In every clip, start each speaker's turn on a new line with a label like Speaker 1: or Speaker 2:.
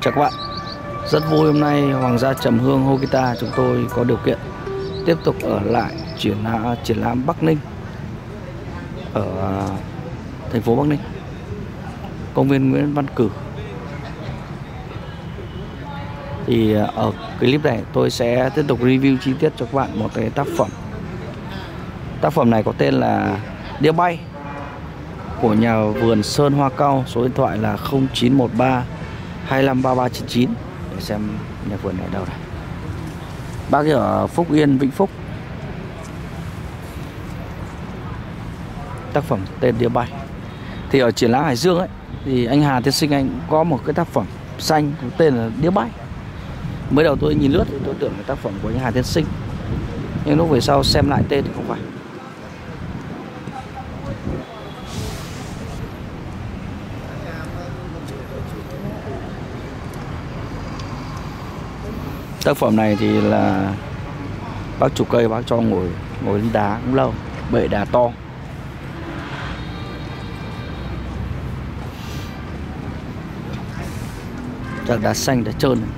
Speaker 1: Chào các bạn. Rất vui hôm nay Hoàng gia Trầm Hương Hokita chúng tôi có điều kiện tiếp tục ở lại triển lãm Bắc Ninh ở thành phố Bắc Ninh, công viên Nguyễn Văn Cử. Thì ở clip này tôi sẽ tiếp tục review chi tiết cho các bạn một cái tác phẩm. Tác phẩm này có tên là Đĩa Bay của nhà vườn Sơn Hoa Cao, số điện thoại là 0913 253399. Để xem nhà vườn ở đâu này. Bác ấy ở Phúc Yên, Vĩnh Phúc. Tác phẩm tên Đĩa Bay. Thì ở triển lãm Hải Dương ấy, thì anh Hà Tiên Sinh anh có một cái tác phẩm xanh có tên là Đĩa Bay. Mới đầu tôi nhìn lướt thì tôi tưởng là tác phẩm của anh Hà Tiên Sinh, nhưng lúc về sau xem lại tên thì không phải. Tác phẩm này thì là bác chủ cây bác cho ngồi lên đá cũng lâu, bệ đá to. Chắc đá xanh, đá trơn này.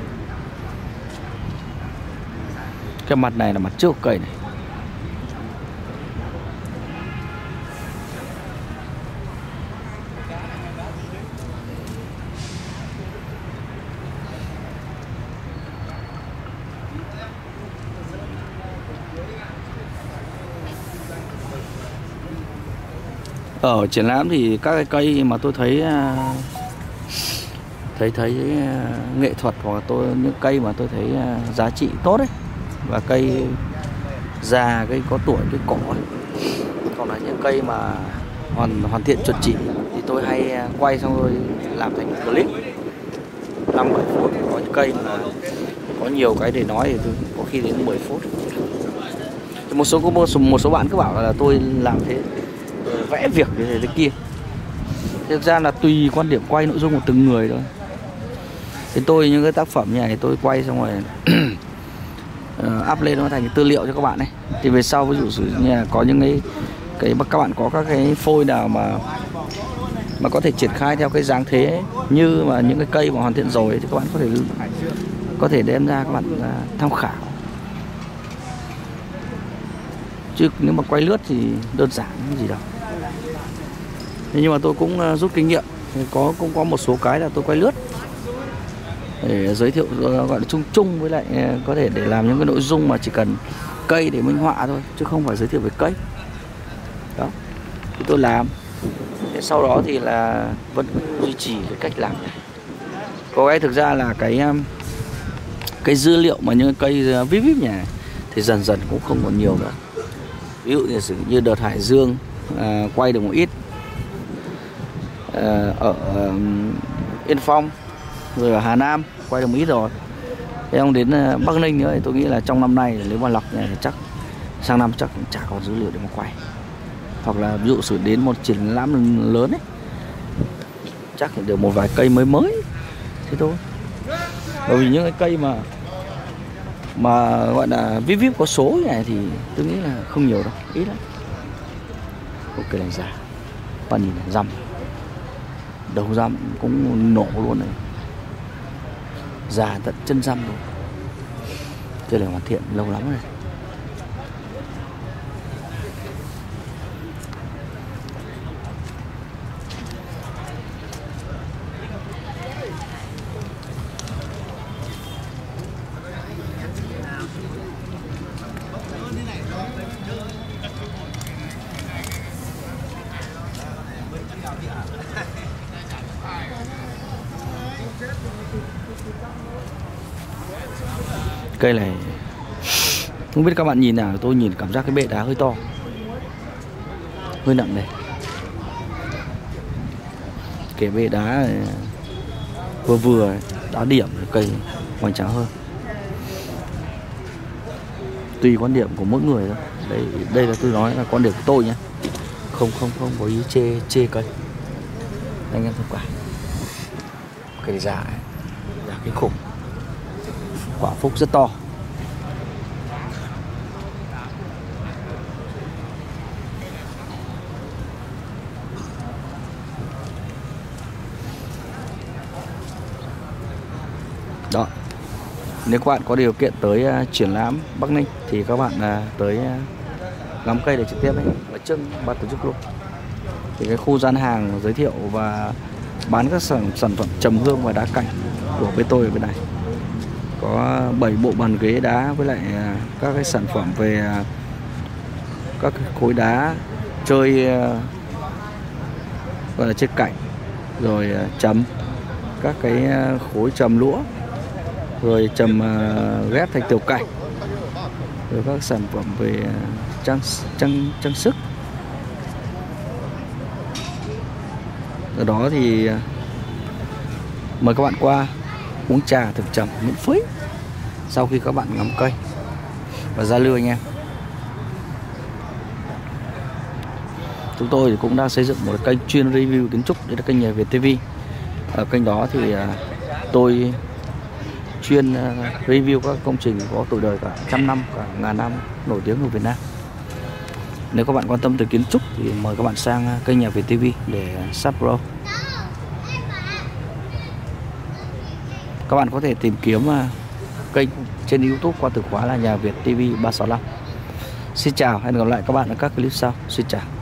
Speaker 1: Cái mặt này là mặt trước của cây này. Ở triển lãm thì các cái cây mà tôi thấy nghệ thuật, hoặc những cây mà tôi thấy giá trị tốt đấy, và cây già, cây có tuổi, cây cỏ ấy. Còn là những cây mà hoàn thiện chuẩn chỉ thì tôi hay quay xong rồi làm thành một clip 5-7 phút. Có những cây mà có nhiều cái để nói thì tôi có khi đến 10 phút. Thì một số bạn cứ bảo là tôi làm thế, vẽ việc thế kia. Thực ra là tùy quan điểm quay nội dung của từng người thôi. Thì tôi những cái tác phẩm như này tôi quay xong rồi up lên nó thành cái tư liệu cho các bạn này. Thì về sau ví dụ như là có những cái các bạn có các cái phôi nào mà có thể triển khai theo cái dáng thế ấy, như mà những cái cây mà hoàn thiện rồi thì các bạn có thể đem ra các bạn tham khảo. Chứ nếu mà quay lướt thì đơn giản cái gì đâu. Thế nhưng mà tôi cũng rút kinh nghiệm, cũng có một số cái là tôi quay lướt để giới thiệu gọi là chung với lại có thể để làm những cái nội dung mà chỉ cần cây để minh họa thôi, chứ không phải giới thiệu về cây. Đó, thì tôi làm. Thế sau đó thì là vẫn duy trì cái cách làm này. Có cái thực ra là cái dữ liệu mà những cây vip này thì dần dần cũng không còn nhiều nữa. Ví dụ như đợt Hải Dương quay được một ít, ở Yên Phong rồi ở Hà Nam quay được một ít rồi. Thế ông đến Bắc Ninh nữa thì tôi nghĩ là trong năm nay nếu mà lọc này thì chắc sang năm chắc cũng chả còn dữ liệu để mà quay. Hoặc là ví dụ sử đến một triển lãm lớn ấy, chắc thì được một vài cây mới thế thôi. Bởi vì những cái cây mà gọi là vip có số như này thì tôi nghĩ là không nhiều đâu, ít lắm. Ok này già, bạn nhìn này, răm, đầu răm cũng nổ luôn này, già tận chân răm luôn. Đây là hoàn thiện lâu lắm rồi. Cây này không biết các bạn nhìn nào, tôi nhìn cảm giác cái bệ đá hơi to, hơi nặng này. Cái bệ đá vừa đá điểm, cây hoành tráng hơn. Tùy quan điểm của mỗi người thôi. Đây là tôi nói là quan điểm của tôi nhé, không có ý chê cây. Anh em thông cảm. Cây già ấy, già kinh khủng. Quả phúc rất to. Đó. Nếu các bạn có điều kiện tới triển lãm Bắc Ninh thì các bạn tới ngắm cây để trực tiếp ấy, ở trước ban tổ chức luôn. Thì cái khu gian hàng giới thiệu và bán các sản phẩm trầm hương và đá cảnh của bên tôi ở bên này. Có 7 bộ bàn ghế đá với lại các cái sản phẩm về các cái khối đá chơi gọi là chơi cảnh, rồi trầm các cái khối trầm lũa, rồi trầm ghép thành tiểu cảnh, rồi các sản phẩm về trang sức. Ở đó thì mời các bạn qua uống trà thưởng trầm miễn phí sau khi các bạn ngắm cây và giao lưu anh em. Chúng tôi thì cũng đang xây dựng một kênh chuyên review kiến trúc, đây là kênh Nhà Việt TV. Ở kênh đó thì tôi chuyên review các công trình có tuổi đời cả 100 năm, cả ngàn năm nổi tiếng ở Việt Nam. Nếu các bạn quan tâm tới kiến trúc thì mời các bạn sang kênh Nhà Việt TV để subscribe. Các bạn có thể tìm kiếm kênh trên YouTube qua từ khóa là Nhà Việt TV 365. Xin chào, hẹn gặp lại các bạn ở các clip sau. Xin chào.